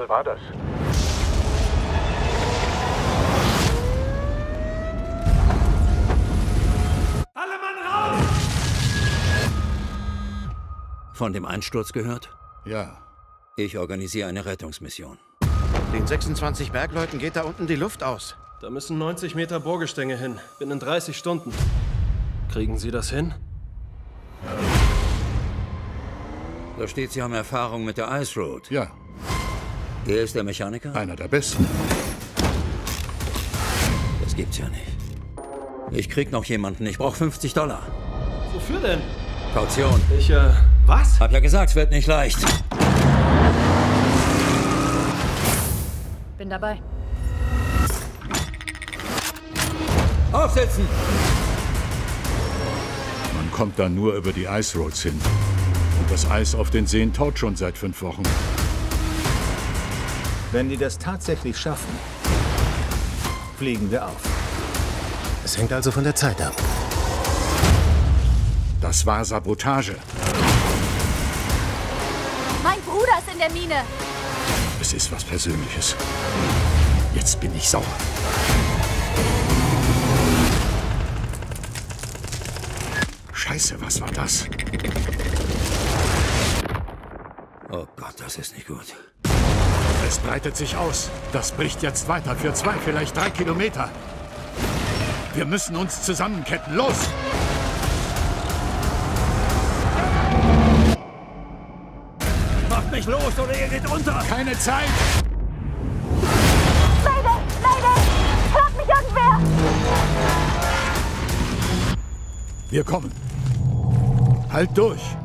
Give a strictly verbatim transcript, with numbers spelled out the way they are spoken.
Teufel war das? Alle Mann raus! Von dem Einsturz gehört? Ja. Ich organisiere eine Rettungsmission. Den sechsundzwanzig Bergleuten geht da unten die Luft aus. Da müssen neunzig Meter Bohrgestänge hin. Binnen dreißig Stunden. Kriegen Sie das hin? Da steht, Sie haben Erfahrung mit der Ice Road. Ja. Er ist der Mechaniker? Einer der besten. Das gibt's ja nicht. Ich krieg noch jemanden. Ich brauche fünfzig Dollar. Wofür denn? Kaution. Ich, äh, was? Hab ja gesagt, es wird nicht leicht. Bin dabei. Aufsetzen! Man kommt da nur über die Ice Roads hin. Und das Eis auf den Seen taut schon seit fünf Wochen. Wenn die das tatsächlich schaffen, fliegen wir auf. Es hängt also von der Zeit ab. Das war Sabotage. Mein Bruder ist in der Mine. Es ist was Persönliches. Jetzt bin ich sauer. Scheiße, was war das? Oh Gott, das ist nicht gut. Es breitet sich aus. Das bricht jetzt weiter für zwei, vielleicht drei Kilometer. Wir müssen uns zusammenketten. Los! Macht mich los oder ihr geht unter! Keine Zeit! Mayday! Mayday! Hört mich irgendwer! Wir kommen. Halt durch!